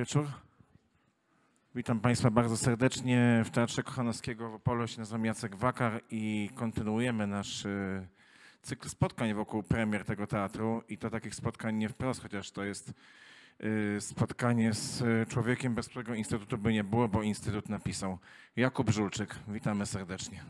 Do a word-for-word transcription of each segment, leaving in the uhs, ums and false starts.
wieczór. Witam Państwa bardzo serdecznie w Teatrze Kochanowskiego w Opolu. Ja się nazywam Jacek Wakar i kontynuujemy nasz y, cykl spotkań wokół premier tego teatru i to takich spotkań nie wprost, chociaż to jest y, spotkanie z człowiekiem, bez którego Instytutu by nie było, bo Instytut napisał. Jakub Żulczyk, witamy serdecznie.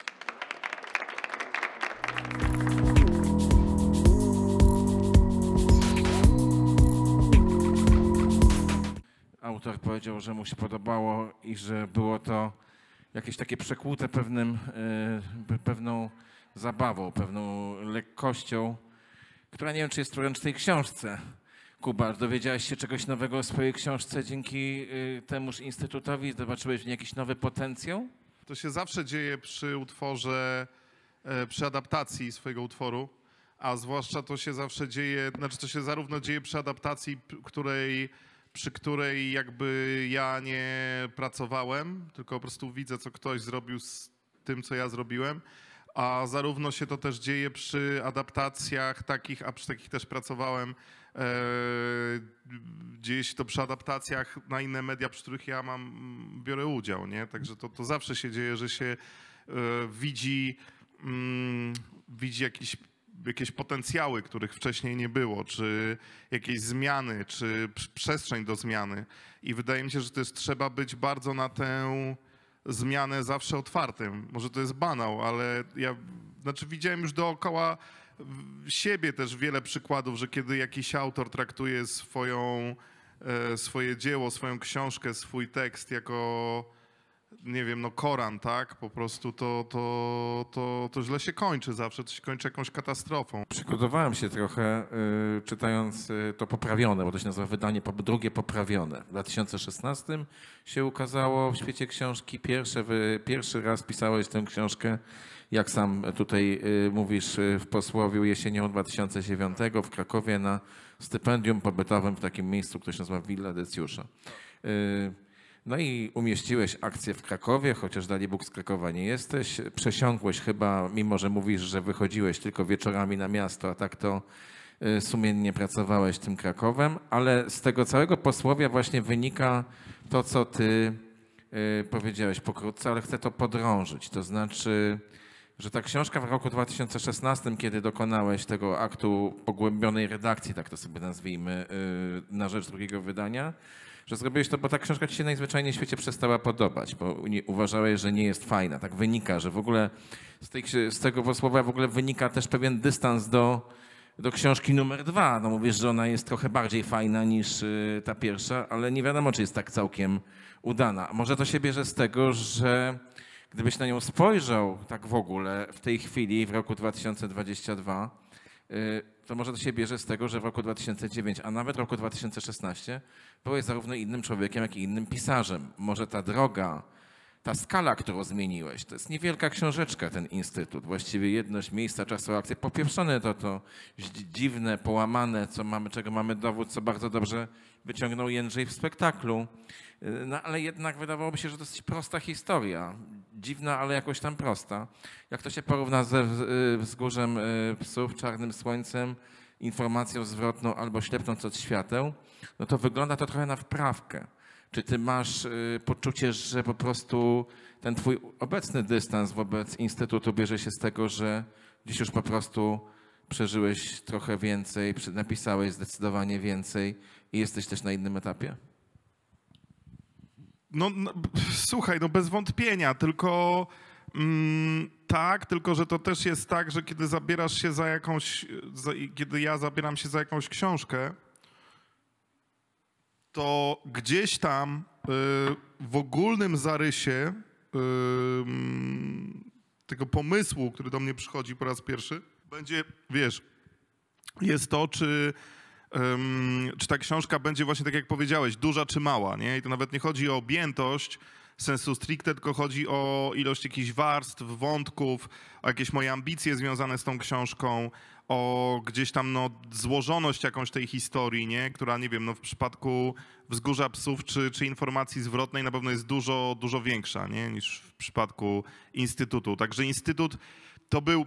Autor powiedział, że mu się podobało i że było to jakieś takie przekłute pewnym, yy, pewną zabawą, pewną lekkością, która nie wiem, czy jest wręcz w tej książce. Kuba, dowiedziałeś się czegoś nowego o swojej książce dzięki yy, temuż Instytutowi? Zobaczyłeś w niej jakiś nowy potencjał? To się zawsze dzieje przy utworze, przy adaptacji swojego utworu, a zwłaszcza to się zawsze dzieje, znaczy to się zarówno dzieje przy adaptacji, której przy której jakby ja nie pracowałem, tylko po prostu widzę, co ktoś zrobił z tym, co ja zrobiłem, a zarówno się to też dzieje przy adaptacjach takich, a przy takich też pracowałem, e, dzieje się to przy adaptacjach na inne media, przy których ja mam, biorę udział, nie? Także to, to zawsze się dzieje, że się e, widzi, mm, widzi jakiś jakieś potencjały, których wcześniej nie było, czy jakieś zmiany, czy przestrzeń do zmiany. I wydaje mi się, że też trzeba być bardzo na tę zmianę zawsze otwartym. Może to jest banał, ale ja znaczy widziałem już dookoła siebie też wiele przykładów, że kiedy jakiś autor traktuje swoją, swoje dzieło, swoją książkę, swój tekst jako, nie wiem, no Koran, tak? Po prostu to, to, to, to źle się kończy zawsze, to się kończy jakąś katastrofą. Przygotowałem się trochę, y, czytając y, to poprawione, bo to się nazywa wydanie po, drugie poprawione. W dwa tysiące szesnastym się ukazało w świecie książki. Pierwsze, wy, pierwszy raz pisałeś tę książkę, jak sam tutaj y, mówisz, y, w posłowiu jesienią dwa tysiące dziewiątego w Krakowie na stypendium pobytowym w takim miejscu, które się nazywa Villa Decjusza. Y, No i umieściłeś akcję w Krakowie, chociaż dalibóg z Krakowa nie jesteś. Przesiąkłeś chyba, mimo że mówisz, że wychodziłeś tylko wieczorami na miasto, a tak to sumiennie pracowałeś tym Krakowem, ale z tego całego posłowia właśnie wynika to, co ty powiedziałeś pokrótce, ale chcę to podrążyć. To znaczy, że ta książka w roku dwa tysiące szesnastym, kiedy dokonałeś tego aktu pogłębionej redakcji, tak to sobie nazwijmy, na rzecz drugiego wydania, że zrobiłeś to, bo ta książka ci się najzwyczajniej w świecie przestała podobać, bo uważałeś, że nie jest fajna. Tak wynika, że w ogóle z, tej, z tego posłowia w ogóle wynika też pewien dystans do, do książki numer dwa. No mówisz, że ona jest trochę bardziej fajna niż y, ta pierwsza, ale nie wiadomo, czy jest tak całkiem udana. Może to się bierze z tego, że gdybyś na nią spojrzał tak w ogóle w tej chwili, w roku dwa tysiące dwudziestym drugim, to może to się bierze z tego, że w roku dwa tysiące dziewiątym, a nawet w roku dwa tysiące szesnastym byłeś zarówno innym człowiekiem, jak i innym pisarzem. Może ta droga, ta skala, którą zmieniłeś, to jest niewielka książeczka, ten Instytut. Właściwie jedność miejsca, czasu, akcji. Popieprzone to to dziwne, połamane, co mamy, czego mamy dowód, co bardzo dobrze wyciągnął Jędrzej w spektaklu. No ale jednak wydawałoby się, że to dosyć prosta historia. Dziwna, ale jakoś tam prosta. Jak to się porówna ze Wzgórzem Psów, Czarnym Słońcem, informacją zwrotną albo Ślepnąc od świateł, no to wygląda to trochę na wprawkę. Czy ty masz poczucie, że po prostu ten twój obecny dystans wobec Instytutu bierze się z tego, że dziś już po prostu przeżyłeś trochę więcej, napisałeś zdecydowanie więcej i jesteś też na innym etapie? No, no słuchaj, no bez wątpienia, tylko mm, tak, tylko że to też jest tak, że kiedy zabierasz się za jakąś, za, kiedy ja zabieram się za jakąś książkę, to gdzieś tam y, w ogólnym zarysie y, tego pomysłu, który do mnie przychodzi po raz pierwszy, będzie, wiesz, jest to, czy Um, czy ta książka będzie właśnie tak jak powiedziałeś, duża czy mała, nie? I to nawet nie chodzi o objętość sensu stricte, tylko chodzi o ilość jakichś warstw, wątków, o jakieś moje ambicje związane z tą książką, o gdzieś tam no, złożoność jakąś tej historii, nie? Która, nie wiem, no, w przypadku Wzgórza Psów czy, czy informacji zwrotnej na pewno jest dużo, dużo większa, nie? Niż w przypadku Instytutu. Także Instytut to był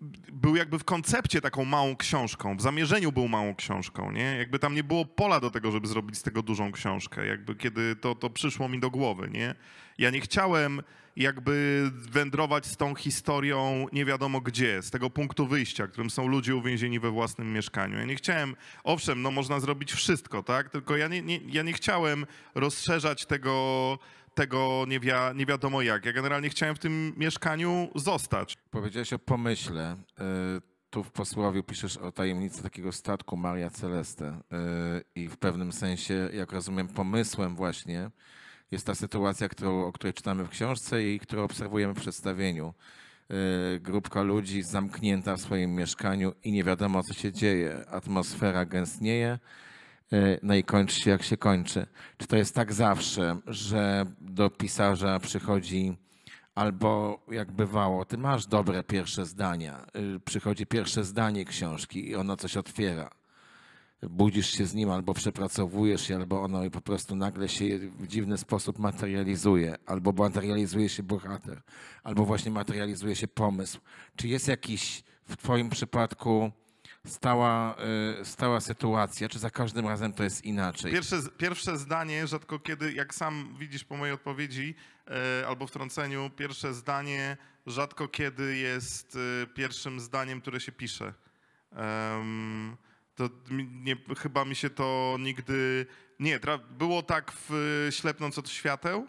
był jakby w koncepcie taką małą książką, w zamierzeniu był małą książką, nie? Jakby tam nie było pola do tego, żeby zrobić z tego dużą książkę, jakby kiedy to, to przyszło mi do głowy, nie? Ja nie chciałem jakby wędrować z tą historią nie wiadomo gdzie, z tego punktu wyjścia, którym są ludzie uwięzieni we własnym mieszkaniu. Ja nie chciałem, owszem, no można zrobić wszystko, tak? Tylko ja nie, nie, ja nie chciałem rozszerzać tego, tego nie, wi nie wiadomo jak. Ja generalnie chciałem w tym mieszkaniu zostać. Powiedziałeś o pomyśle. Tu w posłowiu piszesz o tajemnicy takiego statku Maria Celeste i w pewnym sensie, jak rozumiem, pomysłem właśnie jest ta sytuacja, którą, o której czytamy w książce i którą obserwujemy w przedstawieniu. Grupka ludzi zamknięta w swoim mieszkaniu i nie wiadomo, co się dzieje. Atmosfera gęstnieje, no i kończy się, jak się kończy. Czy to jest tak zawsze, że do pisarza przychodzi albo jak bywało, ty masz dobre pierwsze zdania, przychodzi pierwsze zdanie książki i ono coś otwiera. Budzisz się z nim, albo przepracowujesz je, albo ono po prostu nagle się w dziwny sposób materializuje, albo materializuje się bohater, albo właśnie materializuje się pomysł. Czy jest jakiś w twoim przypadku stała, stała sytuacja, czy za każdym razem to jest inaczej? Pierwsze, pierwsze zdanie, rzadko kiedy, jak sam widzisz po mojej odpowiedzi e, albo wtrąceniu, pierwsze zdanie rzadko kiedy jest e, pierwszym zdaniem, które się pisze. Um, to nie, chyba mi się to nigdy... Nie, było tak w Ślepnąc od świateł.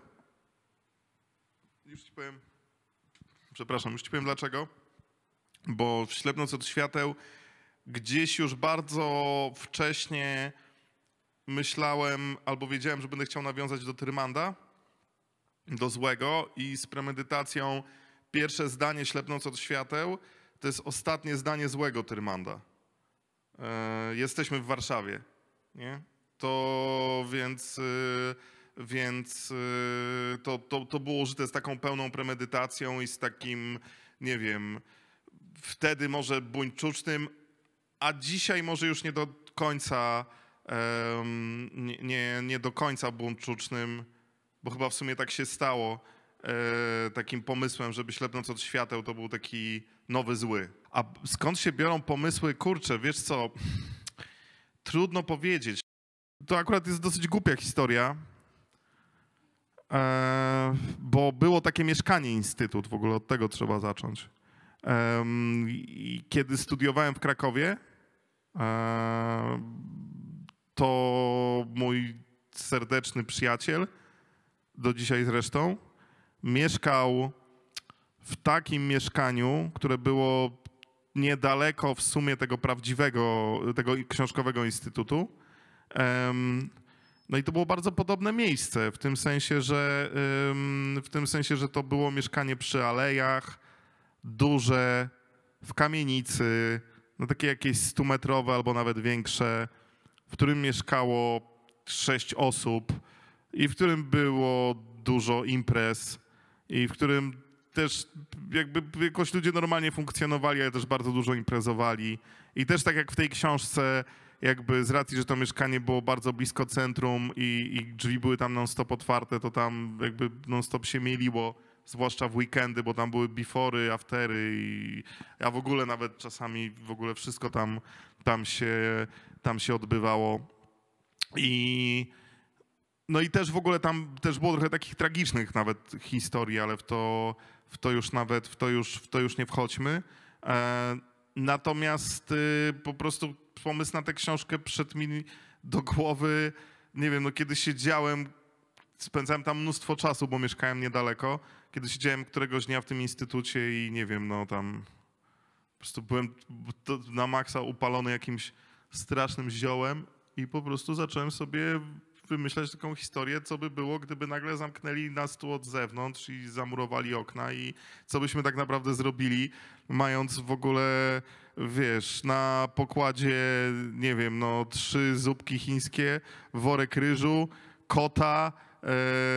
Już ci powiem... Przepraszam, już ci powiem dlaczego. Bo w Ślepnąc od świateł gdzieś już bardzo wcześnie myślałem albo wiedziałem, że będę chciał nawiązać do Tyrmanda, do Złego i z premedytacją pierwsze zdanie Ślepnąc od świateł to jest ostatnie zdanie Złego Tyrmanda. E, jesteśmy w Warszawie, nie? To więc, y, więc y, to, to, to było użyte z taką pełną premedytacją i z takim, nie wiem, wtedy może buńczucznym, a dzisiaj może już nie do końca, um, nie, nie, nie do końca buńczucznym, bo chyba w sumie tak się stało, e, takim pomysłem, żeby Ślepnąc od świateł to był taki nowy zły. A skąd się biorą pomysły? Kurczę, wiesz co, trudno powiedzieć. To akurat jest dosyć głupia historia, e, bo było takie mieszkanie instytut, w ogóle od tego trzeba zacząć. I kiedy studiowałem w Krakowie, to mój serdeczny przyjaciel, do dzisiaj zresztą, mieszkał w takim mieszkaniu, które było niedaleko w sumie tego prawdziwego, tego książkowego instytutu. No i to było bardzo podobne miejsce, w tym sensie, że, w tym sensie, że to było mieszkanie przy alejach, duże, w kamienicy, no takie jakieś stumetrowe albo nawet większe, w którym mieszkało sześć osób i w którym było dużo imprez i w którym też jakby jakoś ludzie normalnie funkcjonowali, ale też bardzo dużo imprezowali. I też tak jak w tej książce, jakby z racji, że to mieszkanie było bardzo blisko centrum i, i drzwi były tam non-stop otwarte, to tam jakby non-stop się mieliło. Zwłaszcza w weekendy, bo tam były befory, aftery i ja w ogóle nawet czasami w ogóle wszystko tam, tam, się, tam się odbywało. I no i też w ogóle tam też było trochę takich tragicznych nawet historii, ale w to, w to już nawet, w to już, w to już nie wchodźmy. E, natomiast y, po prostu pomysł na tę książkę przyszedł mi do głowy, nie wiem, no kiedy siedziałem, spędzałem tam mnóstwo czasu, bo mieszkałem niedaleko. Kiedy siedziałem któregoś dnia w tym instytucie i nie wiem, no tam po prostu byłem na maksa upalony jakimś strasznym ziołem i po prostu zacząłem sobie wymyślać taką historię, co by było, gdyby nagle zamknęli nas tu od zewnątrz i zamurowali okna i co byśmy tak naprawdę zrobili, mając w ogóle, wiesz, na pokładzie, nie wiem, no trzy zupki chińskie, worek ryżu, kota, e,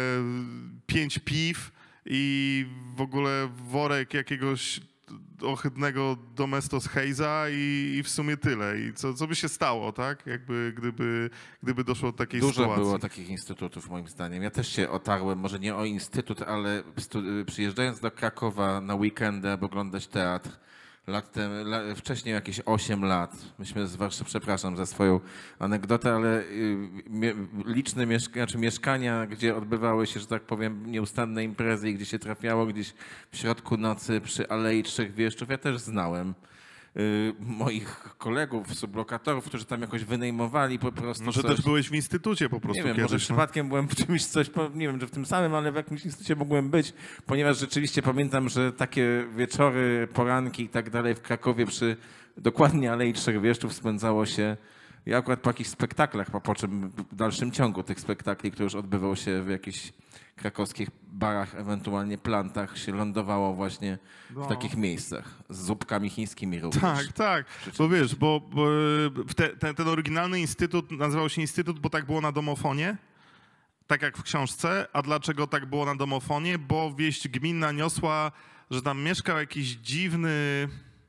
pięć piw, i w ogóle worek jakiegoś ohydnego Domestos Haze'a i, i w sumie tyle. I co, co by się stało, tak? Jakby, gdyby, gdyby doszło do takiej Dużo sytuacji. było takich instytutów, moim zdaniem. Ja też się otarłem, może nie o instytut, ale przyjeżdżając do Krakowa na weekendy, aby oglądać teatr, lat temu, la, wcześniej jakieś osiem lat. Myśmy z Warszawy, przepraszam za swoją anegdotę, ale y, mie, liczne mieszka, znaczy mieszkania, gdzie odbywały się, że tak powiem, nieustanne imprezy i gdzie się trafiało gdzieś w środku nocy przy Alei Trzech Wieszczów, ja też znałem. Y, moich kolegów, sublokatorów, którzy tam jakoś wynajmowali po prostu Może coś. też byłeś w instytucie po prostu Nie wiem, kiedyś. może no. przypadkiem byłem w czymś coś, po- nie wiem, że w tym samym, ale w jakimś instytucie mogłem być, ponieważ rzeczywiście pamiętam, że takie wieczory, poranki i tak dalej w Krakowie przy dokładnie Alei Trzech Wieszczów spędzało się ja akurat po jakichś spektaklach, po, po czym w dalszym ciągu tych spektakli, które już odbywał się w jakichś krakowskich barach, ewentualnie plantach, się lądowało właśnie w No. takich miejscach z zupkami chińskimi również. Tak, tak, bo wiesz, bo, bo w te, ten, ten oryginalny instytut nazywał się instytut, bo tak było na domofonie, tak jak w książce. A dlaczego tak było na domofonie? Bo wieść gminna niosła, że tam mieszkał jakiś dziwny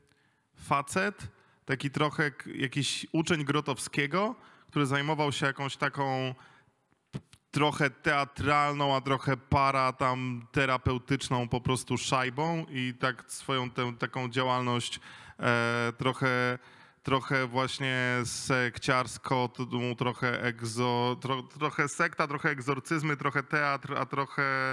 facet, taki trochę k- jakiś uczeń Grotowskiego, który zajmował się jakąś taką trochę teatralną, a trochę para tam terapeutyczną po prostu szajbą i tak swoją tę, taką działalność e, trochę, trochę właśnie sekciarsko, t- mu trochę egzo, tro, trochę sekta, trochę egzorcyzmy, trochę teatr, a trochę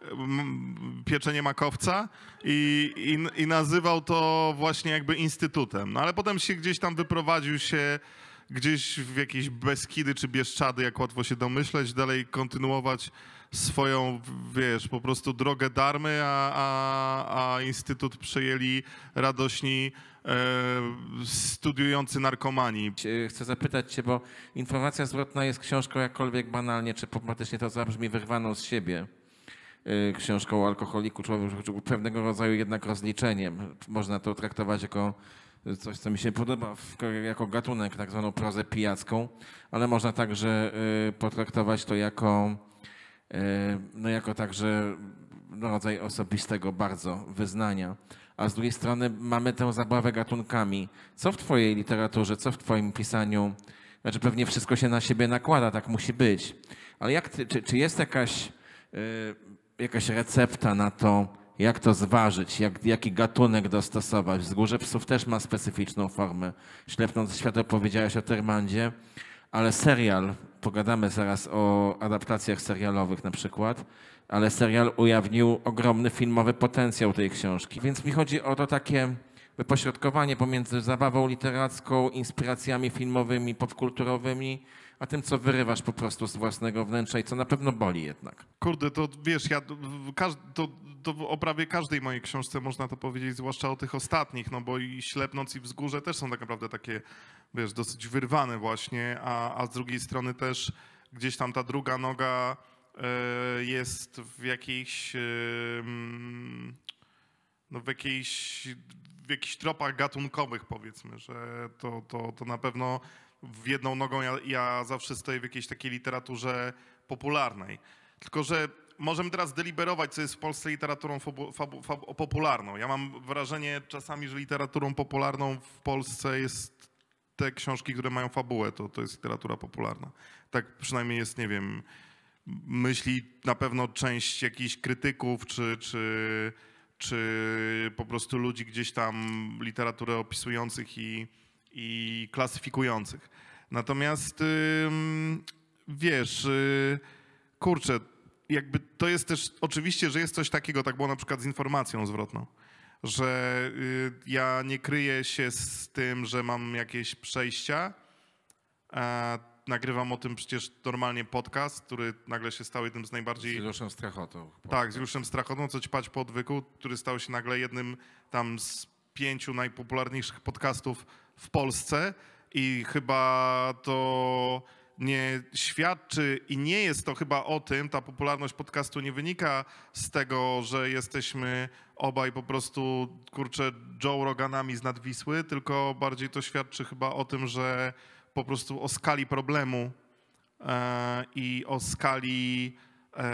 mm, pieczenie makowca i, i, i nazywał to właśnie jakby instytutem. No ale potem się gdzieś tam wyprowadził się gdzieś w jakieś Beskidy czy Bieszczady, jak łatwo się domyśleć, dalej kontynuować swoją, wiesz, po prostu drogę darmy, a, a, a instytut przejęli radośni e, studiujący narkomani. Chcę zapytać cię, bo informacja zwrotna jest książką jakkolwiek banalnie, czy pompatycznie to zabrzmi wyrwaną z siebie. y, Książką o alkoholiku, człowieku, pewnego rodzaju jednak rozliczeniem. Można to traktować jako coś, co mi się podoba, w, jako gatunek, tak zwaną prozę pijacką, ale można także y, potraktować to jako, y, no jako także no, rodzaj osobistego bardzo wyznania. A z drugiej strony mamy tę zabawę gatunkami. Co w twojej literaturze, co w twoim pisaniu, znaczy pewnie wszystko się na siebie nakłada, tak musi być, ale jak ty, czy, czy jest jakaś, y, jakaś recepta na to, jak to zważyć, jak, jaki gatunek dostosować? Wzgórze Psów też ma specyficzną formę. Ślepnąc świat opowiedziałeś o Tyrmandzie, ale serial, pogadamy zaraz o adaptacjach serialowych na przykład, ale serial ujawnił ogromny filmowy potencjał tej książki. Więc mi chodzi o to takie wypośrodkowanie pomiędzy zabawą literacką, inspiracjami filmowymi, popkulturowymi, a tym, co wyrywasz po prostu z własnego wnętrza i co na pewno boli jednak. Kurde, to wiesz, ja w każ- to, to o prawie każdej mojej książce można to powiedzieć, zwłaszcza o tych ostatnich, no bo i Ślepnąc i Wzgórze też są tak naprawdę takie, wiesz, dosyć wyrwane właśnie, a, a z drugiej strony też gdzieś tam ta druga noga e, jest w jakiejś, e, mm, no w jakiejś, w jakichś tropach gatunkowych powiedzmy, że to, to, to na pewno w jedną nogą ja, ja zawsze stoję w jakiejś takiej literaturze popularnej. Tylko że możemy teraz deliberować, co jest w Polsce literaturą fabu, fabu, fabu, popularną. Ja mam wrażenie czasami, że literaturą popularną w Polsce jest te książki, które mają fabułę, to, to jest literatura popularna. Tak przynajmniej jest, nie wiem, myśli na pewno część jakichś krytyków, czy, czy, czy po prostu ludzi gdzieś tam literaturę opisujących i, i klasyfikujących. Natomiast ym, wiesz, yy, kurczę, jakby to jest też, oczywiście, że jest coś takiego, tak było na przykład z informacją zwrotną, że y, ja nie kryję się z tym, że mam jakieś przejścia. E, nagrywam o tym przecież normalnie podcast, który nagle się stał jednym z najbardziej... Z Juliuszem Strachotą. Tak, z Juliuszem Strachotą, co ćpać po odwyku, który stał się nagle jednym tam z pięciu najpopularniejszych podcastów w Polsce i chyba to nie świadczy i nie jest to chyba o tym, ta popularność podcastu nie wynika z tego, że jesteśmy obaj po prostu, kurczę, Joe Roganami z Nadwisły, tylko bardziej to świadczy chyba o tym, że po prostu o skali problemu e, i o skali e,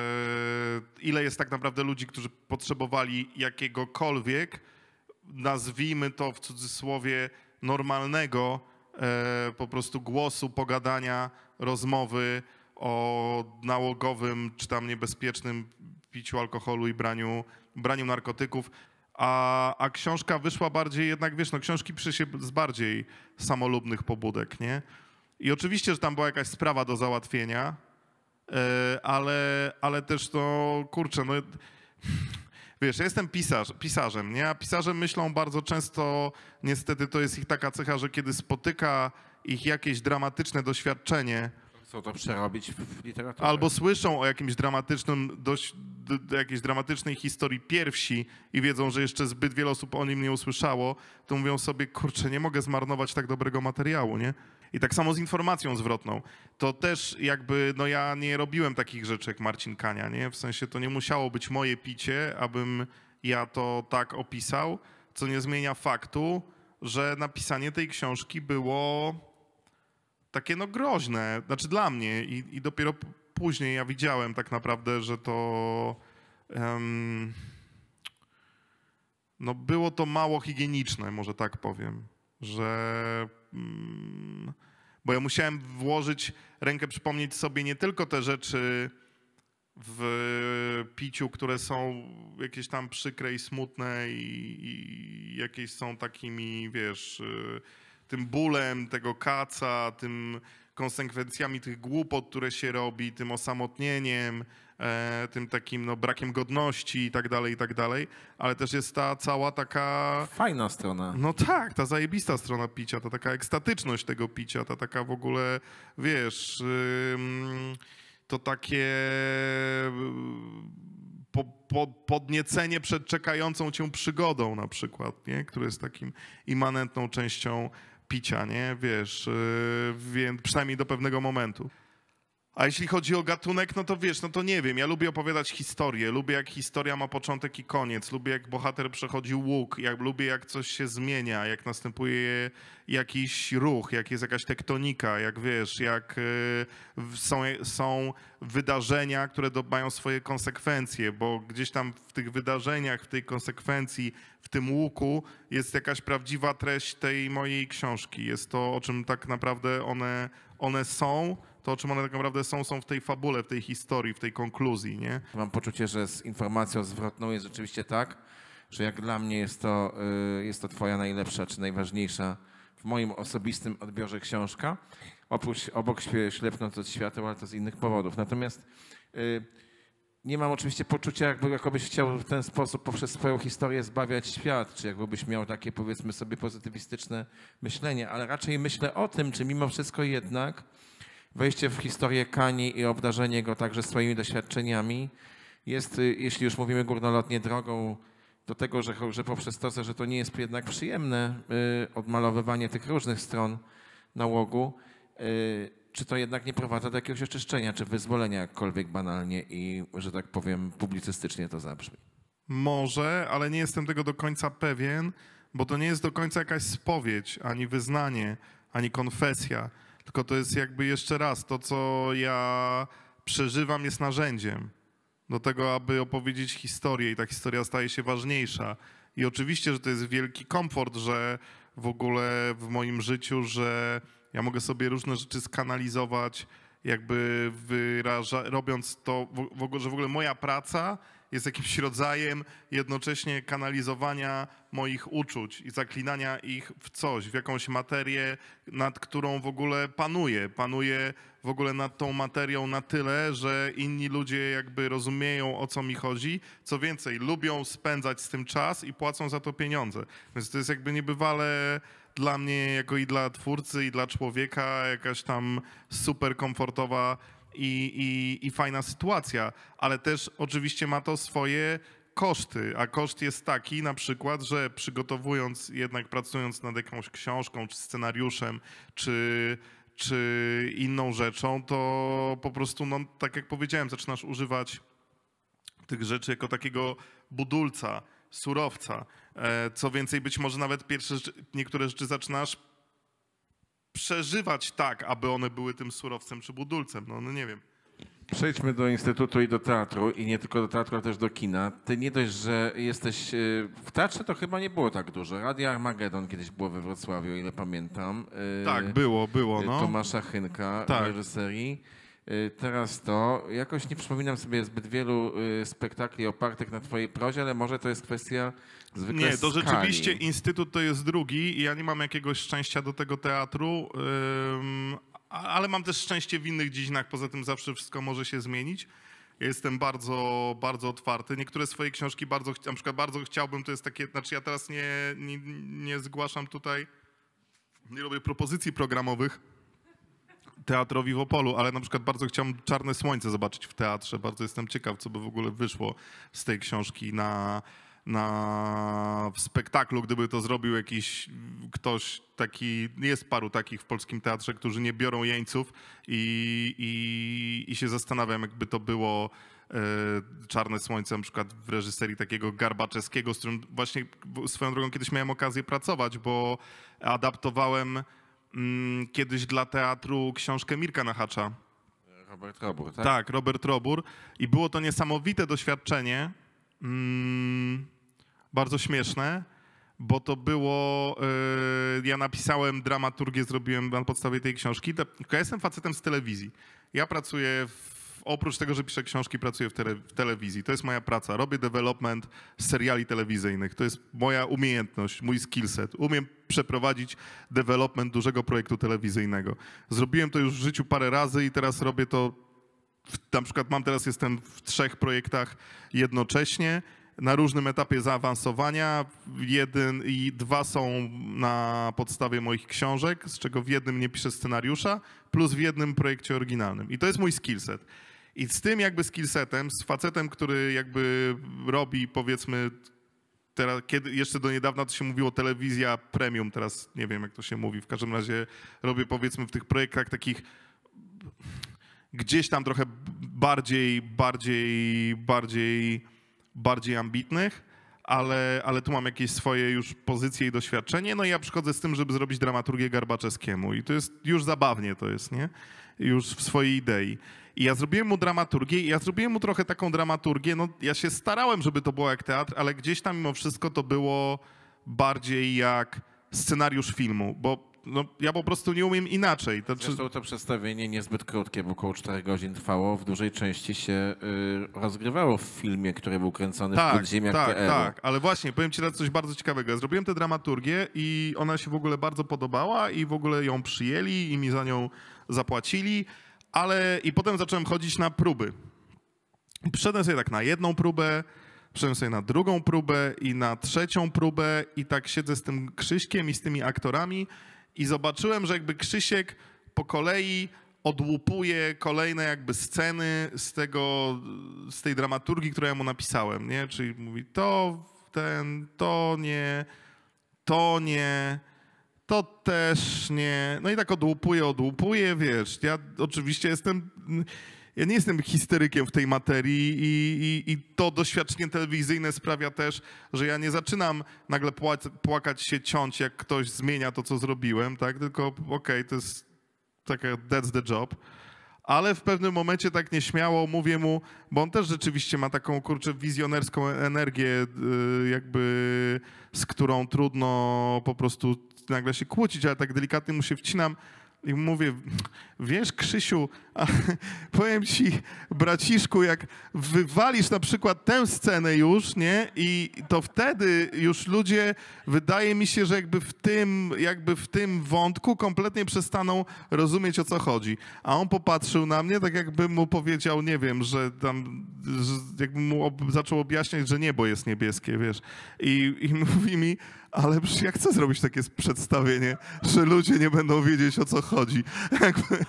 ile jest tak naprawdę ludzi, którzy potrzebowali jakiegokolwiek, nazwijmy to w cudzysłowie, normalnego e, po prostu głosu, pogadania, rozmowy o nałogowym czy tam niebezpiecznym piciu alkoholu i braniu, braniu narkotyków. A, a książka wyszła bardziej jednak, wiesz, no książki pisze się z bardziej samolubnych pobudek, nie? I oczywiście, że tam była jakaś sprawa do załatwienia, yy, ale, ale też to, kurczę, no wiesz, ja jestem pisarz, pisarzem, nie? A pisarze myślą bardzo często, niestety to jest ich taka cecha, że kiedy spotyka ich jakieś dramatyczne doświadczenie, Chcą to przerobić w literaturze. albo słyszą o jakimś dramatycznym, dość, d, d, jakiejś dramatycznej historii pierwsi i wiedzą, że jeszcze zbyt wiele osób o nim nie usłyszało, to mówią sobie, kurczę, nie mogę zmarnować tak dobrego materiału, nie? I tak samo z informacją zwrotną. To też jakby, no ja nie robiłem takich rzeczy jak Marcin Kania, nie? W sensie to nie musiało być moje picie, abym ja to tak opisał, co nie zmienia faktu, że napisanie tej książki było takie no groźne, znaczy dla mnie i, i dopiero p- później ja widziałem tak naprawdę, że to um, no było to mało higieniczne, może tak powiem, że mm, bo ja musiałem włożyć rękę, przypomnieć sobie nie tylko te rzeczy w piciu, które są jakieś tam przykre i smutne i, i jakieś są takimi, wiesz, y, tym bólem tego kaca, tym konsekwencjami tych głupot, które się robi, tym osamotnieniem, e, tym takim no, brakiem godności i tak dalej, i tak dalej, ale też jest ta cała taka... Fajna strona. No tak, ta zajebista strona picia, ta taka ekstatyczność tego picia, ta taka w ogóle, wiesz, ym, to takie po, po, podniecenie przed czekającą cię przygodą na przykład, nie? Które jest takim immanentną częścią picia, nie? Wiesz, yy, więc przynajmniej do pewnego momentu. A jeśli chodzi o gatunek, no to wiesz, no to nie wiem. Ja lubię opowiadać historię, lubię jak historia ma początek i koniec, lubię jak bohater przechodzi łuk, jak, lubię jak coś się zmienia, jak następuje jakiś ruch, jak jest jakaś tektonika, jak wiesz, jak y, są, są wydarzenia, które do, mają swoje konsekwencje, bo gdzieś tam w tych wydarzeniach, w tej konsekwencji, w tym łuku jest jakaś prawdziwa treść tej mojej książki. Jest to, o czym tak naprawdę one, one są, to, o czym one tak naprawdę są, są w tej fabule, w tej historii, w tej konkluzji, nie? Mam poczucie, że z informacją zwrotną jest rzeczywiście tak, że jak dla mnie jest to, y, jest to twoja najlepsza czy najważniejsza w moim osobistym odbiorze książka, oprócz, obok świe- Ślepnąc od świateł, ale to z innych powodów. Natomiast y, nie mam oczywiście poczucia, jakby jakobyś chciał w ten sposób poprzez swoją historię zbawiać świat, czy jakbyś miał takie, powiedzmy sobie, pozytywistyczne myślenie, ale raczej myślę o tym, czy mimo wszystko jednak wejście w historię Kani i obdarzenie go także swoimi doświadczeniami jest, y, jeśli już mówimy górnolotnie, drogą do tego, że, że poprzez to, że to nie jest jednak przyjemne y, odmalowywanie tych różnych stron nałogu, y, czy to jednak nie prowadza do jakiegoś oczyszczenia, czy wyzwolenia, jakkolwiek banalnie i, że tak powiem, publicystycznie to zabrzmi. Może, ale nie jestem tego do końca pewien, bo to nie jest do końca jakaś spowiedź, ani wyznanie, ani konfesja, tylko to jest jakby jeszcze raz, to co ja przeżywam jest narzędziem do tego, aby opowiedzieć historię i ta historia staje się ważniejsza. I oczywiście, że to jest wielki komfort, że w ogóle w moim życiu, że ja mogę sobie różne rzeczy skanalizować, jakby wyraża, robiąc to, w, w ogóle, że w ogóle moja praca jest jakimś rodzajem jednocześnie kanalizowania moich uczuć i zaklinania ich w coś, w jakąś materię, nad którą w ogóle panuję. Panuję w ogóle nad tą materią na tyle, że inni ludzie jakby rozumieją, o co mi chodzi. Co więcej, lubią spędzać z tym czas i płacą za to pieniądze. Więc to jest jakby niebywale dla mnie, jako i dla twórcy, i dla człowieka, jakaś tam super komfortowa i, i, i fajna sytuacja, ale też oczywiście ma to swoje koszty, a koszt jest taki na przykład, że przygotowując, jednak pracując nad jakąś książką, czy scenariuszem, czy, czy inną rzeczą, to po prostu, no, tak jak powiedziałem, zaczynasz używać tych rzeczy jako takiego budulca, surowca. Co więcej, być może nawet pierwsze niektóre rzeczy zaczynasz przeżywać tak, aby one były tym surowcem czy budulcem. No, no nie wiem. Przejdźmy do Instytutu i do teatru i nie tylko do teatru, ale też do kina. Ty nie dość, że jesteś y, w teatrze, to chyba nie było tak dużo. Radio Armagedon kiedyś było we Wrocławiu, o ile pamiętam. Y, Tak, było, było. No. Tomasza Chynka Tak. w reżyserii. y, teraz to. Jakoś nie przypominam sobie zbyt wielu y, spektakli opartych na twojej prozie, ale może to jest kwestia zwykle Nie, to skali. rzeczywiście Instytut to jest drugi i ja nie mam jakiegoś szczęścia do tego teatru, ym, a- ale mam też szczęście w innych dziedzinach, poza tym zawsze wszystko może się zmienić. Ja jestem bardzo, bardzo otwarty. Niektóre swoje książki bardzo, ch- na przykład bardzo chciałbym, to jest takie, znaczy ja teraz nie, nie, nie zgłaszam tutaj, nie robię propozycji programowych teatrowi w Opolu, ale na przykład bardzo chciałbym Czarne Słońce zobaczyć w teatrze. Bardzo jestem ciekaw, co by w ogóle wyszło z tej książki na, na w spektaklu, gdyby to zrobił jakiś ktoś taki, jest paru takich w polskim teatrze, którzy nie biorą jeńców i, i, i się zastanawiam, jakby to było e, Czarne Słońce na przykład w reżyserii takiego Garbaczewskiego, z którym właśnie swoją drogą kiedyś miałem okazję pracować, bo adaptowałem mm, kiedyś dla teatru książkę Mirka Nachacza. Robert Robur, tak? Tak, Robert Robur. I było to niesamowite doświadczenie, mm, bardzo śmieszne, bo to było, y, ja napisałem dramaturgię, zrobiłem na podstawie tej książki. Te- Ja jestem facetem z telewizji. Ja pracuję, w, oprócz tego, że piszę książki, pracuję w, tele, w telewizji. To jest moja praca. Robię development seriali telewizyjnych. To jest moja umiejętność, mój skillset. Umiem przeprowadzić development dużego projektu telewizyjnego. Zrobiłem to już w życiu parę razy i teraz robię to, w, na przykład mam teraz, jestem w trzech projektach jednocześnie, na różnym etapie zaawansowania. Jeden i dwa są na podstawie moich książek, z czego w jednym nie piszę scenariusza, plus w jednym projekcie oryginalnym. I to jest mój skillset. I z tym jakby skillsetem, z facetem, który jakby robi, powiedzmy, teraz, kiedy, jeszcze do niedawna to się mówiło telewizja premium, teraz nie wiem jak to się mówi, w każdym razie robię powiedzmy w tych projektach takich gdzieś tam trochę bardziej, bardziej, bardziej, bardziej ambitnych, ale, ale tu mam jakieś swoje już pozycje i doświadczenie, no i ja przychodzę z tym, żeby zrobić dramaturgię Garbaczewskiemu i to jest już zabawnie to jest, nie? Już w swojej idei. I ja zrobiłem mu dramaturgię i ja zrobiłem mu trochę taką dramaturgię, no ja się starałem, żeby to było jak teatr, ale gdzieś tam mimo wszystko to było bardziej jak scenariusz filmu, bo no, ja po prostu nie umiem inaczej. To, czy... Zresztą to przedstawienie niezbyt krótkie, bo około czterech godzin trwało, w dużej części się y, rozgrywało w filmie, który był kręcony w Tak, podziemiach tak, P R u. tak, ale właśnie, powiem ci teraz coś bardzo ciekawego. Ja zrobiłem tę dramaturgię i ona się w ogóle bardzo podobała i w ogóle ją przyjęli i mi za nią zapłacili, ale i potem zacząłem chodzić na próby. I przyszedłem sobie tak na jedną próbę, przyszedłem sobie na drugą próbę i na trzecią próbę i tak siedzę z tym Krzyśkiem i z tymi aktorami i zobaczyłem, że jakby Krzysiek po kolei odłupuje kolejne jakby sceny z tego, z tej dramaturgii, którą ja mu napisałem, nie? Czyli mówi to, ten, to nie, to nie, to też nie. No i tak odłupuje, odłupuje, wiesz. Ja oczywiście jestem, ja nie jestem histerykiem w tej materii i, i, i to doświadczenie telewizyjne sprawia też, że ja nie zaczynam nagle płac- płakać się, ciąć, jak ktoś zmienia to, co zrobiłem, tak? Tylko okej, okay, to jest taka that's the job. Ale w pewnym momencie tak nieśmiało mówię mu, bo on też rzeczywiście ma taką, kurczę, wizjonerską energię, jakby z którą trudno po prostu nagle się kłócić, ale tak delikatnie mu się wcinam i mówię, wiesz Krzysiu, a, powiem ci braciszku, jak wywalisz na przykład tę scenę już, nie, i to wtedy już ludzie, wydaje mi się, że jakby w tym, jakby w tym wątku kompletnie przestaną rozumieć, o co chodzi. A on popatrzył na mnie, tak jakbym mu powiedział, nie wiem, że tam, że jakbym mu ob- zaczął objaśniać, że niebo jest niebieskie, wiesz. I, i mówi mi, ale przecież ja chcę zrobić takie przedstawienie, że ludzie nie będą wiedzieć, o co chodzi. Jakby,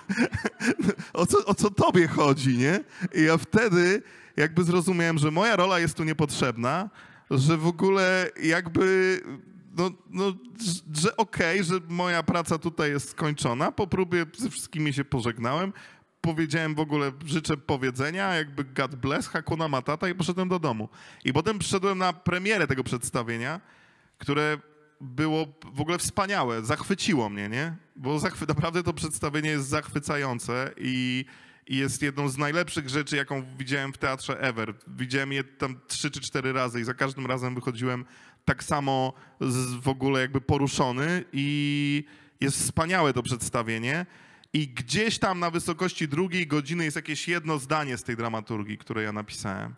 o, co, o co tobie chodzi, nie? I ja wtedy jakby zrozumiałem, że moja rola jest tu niepotrzebna, że w ogóle jakby, no, no że okej, okay, że moja praca tutaj jest skończona. Po próbie ze wszystkimi się pożegnałem. Powiedziałem w ogóle, życzę powiedzenia, jakby God bless, Hakuna Matata i poszedłem do domu. I potem przyszedłem na premierę tego przedstawienia, które było w ogóle wspaniałe, zachwyciło mnie, nie? Bo zachwy- naprawdę to przedstawienie jest zachwycające i, i jest jedną z najlepszych rzeczy, jaką widziałem w teatrze ever. Widziałem je tam trzy czy cztery razy i za każdym razem wychodziłem tak samo z, w ogóle jakby poruszony i jest wspaniałe to przedstawienie. I gdzieś tam na wysokości drugiej godziny jest jakieś jedno zdanie z tej dramaturgii, które ja napisałem.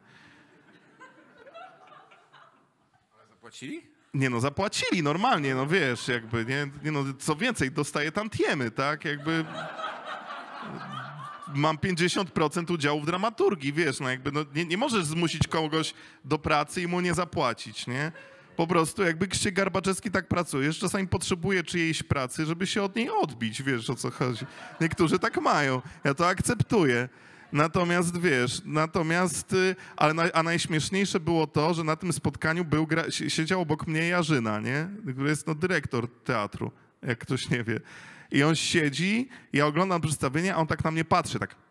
Zapłacili? Nie no, zapłacili normalnie, no wiesz, jakby, nie, nie no, co więcej, dostaję tantiemy, tak, jakby mam pięćdziesiąt procent udziału w dramaturgii, wiesz, no jakby, no, nie, nie możesz zmusić kogoś do pracy i mu nie zapłacić, nie? Po prostu jakby Krzysztof Garbaczewski tak pracujesz, czasami potrzebuje czyjejś pracy, żeby się od niej odbić, wiesz o co chodzi. Niektórzy tak mają, ja to akceptuję. Natomiast wiesz, natomiast, y, ale na, a najśmieszniejsze było to, że na tym spotkaniu był, gra, siedział obok mnie Jarzyna, nie? Który jest no, dyrektor teatru, jak ktoś nie wie. I on siedzi, ja oglądam przedstawienie, a on tak na mnie patrzy, tak.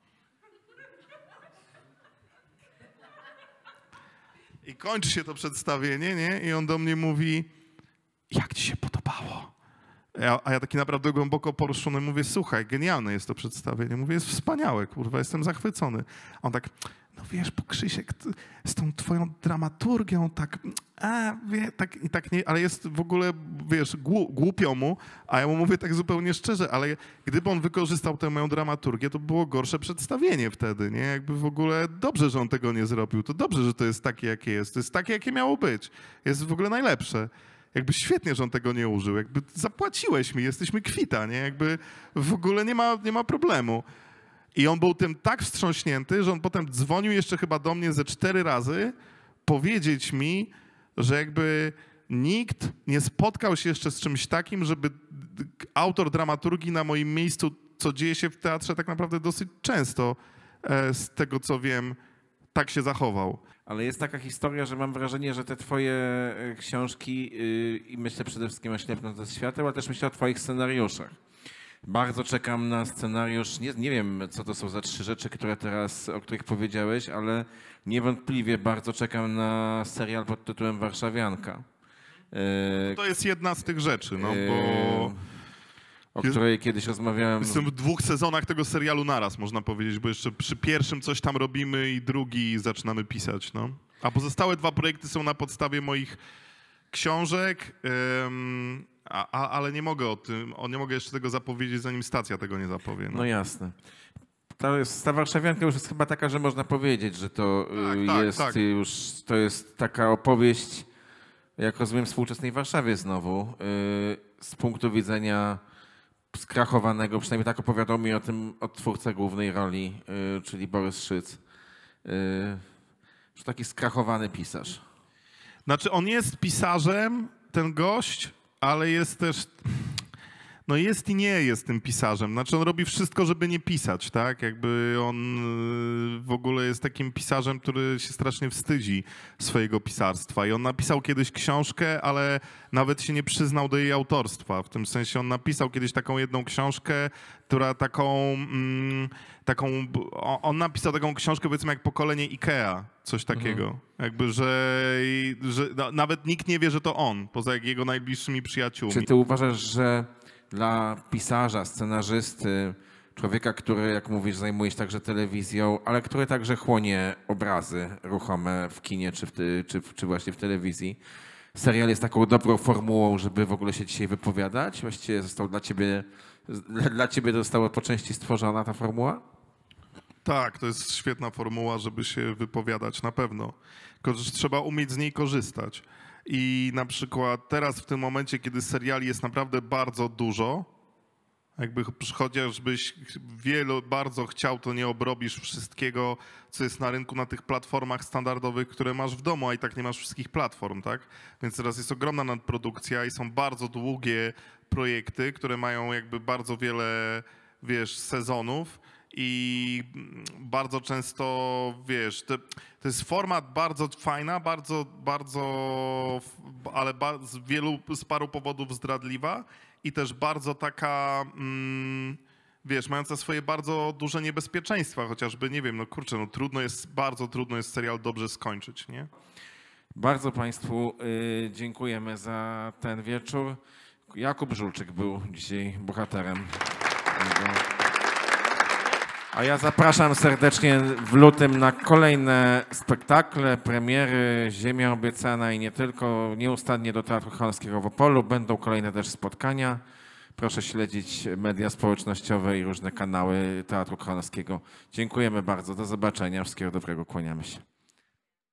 I kończy się to przedstawienie, nie? I on do mnie mówi, jak ci się podobało? Ja, a ja taki naprawdę głęboko poruszony mówię, słuchaj, genialne jest to przedstawienie. Mówię, jest wspaniałe, kurwa, jestem zachwycony. A on tak, no wiesz, bo Krzysiek, z tą twoją dramaturgią tak, a, wie, tak i tak nie, ale jest w ogóle, wiesz, głupio mu, a ja mu mówię tak zupełnie szczerze, ale gdyby on wykorzystał tę moją dramaturgię, to było gorsze przedstawienie wtedy, nie? Jakby w ogóle dobrze, że on tego nie zrobił. To dobrze, że to jest takie, jakie jest. To jest takie, jakie miało być. Jest w ogóle najlepsze. Jakby świetnie, że on tego nie użył. Jakby zapłaciłeś mi, jesteśmy kwita, nie? Jakby w ogóle nie ma, nie ma problemu. I on był tym tak wstrząśnięty, że on potem dzwonił jeszcze chyba do mnie ze cztery razy powiedzieć mi, że jakby nikt nie spotkał się jeszcze z czymś takim, żeby autor dramaturgii na moim miejscu, co dzieje się w teatrze tak naprawdę dosyć często, z tego co wiem, tak się zachował. Ale jest taka historia, że mam wrażenie, że te twoje książki yy, i myślę przede wszystkim o Ślepnąc ze światem, ale też myślę o twoich scenariuszach. Bardzo czekam na scenariusz, nie, nie wiem co to są za trzy rzeczy, które teraz, o których powiedziałeś, ale niewątpliwie bardzo czekam na serial pod tytułem Warszawianka. Yy, to jest jedna z tych rzeczy, no bo... O której kiedyś rozmawiałem. Jestem w dwóch sezonach tego serialu naraz, można powiedzieć, bo jeszcze przy pierwszym coś tam robimy i drugi zaczynamy pisać, no. A pozostałe dwa projekty są na podstawie moich książek, ym, a, a, ale nie mogę o tym, o, nie mogę jeszcze tego zapowiedzieć, zanim stacja tego nie zapowie. No, no jasne. To jest, ta Warszawianka już jest chyba taka, że można powiedzieć, że to tak, jest tak, tak. już, to jest taka opowieść, jak rozumiem, współczesnej Warszawie znowu, yy, z punktu widzenia skrachowanego, przynajmniej tak opowiadał mi o tym odtwórca głównej roli, yy, czyli Borys Szyc. Yy, że taki skrachowany pisarz. Znaczy on jest pisarzem, ten gość, ale jest też... No jest i nie jest tym pisarzem. Znaczy on robi wszystko, żeby nie pisać, tak? Jakby on w ogóle jest takim pisarzem, który się strasznie wstydzi swojego pisarstwa. I on napisał kiedyś książkę, ale nawet się nie przyznał do jej autorstwa. W tym sensie on napisał kiedyś taką jedną książkę, która taką... Mm, taką on napisał taką książkę, powiedzmy, jak Pokolenie Ikea. Coś takiego. Mhm. Jakby, że, że no, nawet nikt nie wie, że to on, poza jak jego najbliższymi przyjaciółmi. Czy ty uważasz, że dla pisarza, scenarzysty, człowieka, który, jak mówisz, zajmuje się także telewizją, ale który także chłonie obrazy ruchome w kinie czy, w ty, czy, czy właśnie w telewizji, serial jest taką dobrą formułą, żeby w ogóle się dzisiaj wypowiadać? Właściwie został dla ciebie, dla ciebie została po części stworzona ta formuła? Tak, to jest świetna formuła, żeby się wypowiadać, na pewno. Tylko, że trzeba umieć z niej korzystać. I na przykład teraz w tym momencie, kiedy seriali jest naprawdę bardzo dużo, jakby chociażbyś wielu bardzo chciał, to nie obrobisz wszystkiego, co jest na rynku na tych platformach standardowych, które masz w domu, a i tak nie masz wszystkich platform, tak? Więc teraz jest ogromna nadprodukcja i są bardzo długie projekty, które mają jakby bardzo wiele, wiesz, sezonów. I bardzo często, wiesz, to, to jest format bardzo fajna, bardzo, bardzo, ale z wielu, z paru powodów zdradliwa i też bardzo taka, mm, wiesz, mająca swoje bardzo duże niebezpieczeństwa, chociażby, nie wiem, no kurczę, no trudno jest, bardzo trudno jest serial dobrze skończyć, nie? Bardzo Państwu y, dziękujemy za ten wieczór. Jakub Żulczyk był dzisiaj bohaterem. A ja zapraszam serdecznie w lutym na kolejne spektakle, premiery, Ziemia obiecana i nie tylko, nieustannie do Teatru Chełmskiego w Opolu. Będą kolejne też spotkania. Proszę śledzić media społecznościowe i różne kanały Teatru Kochonowskiego. Dziękujemy bardzo. Do zobaczenia. Wszystkiego dobrego. Kłaniamy się.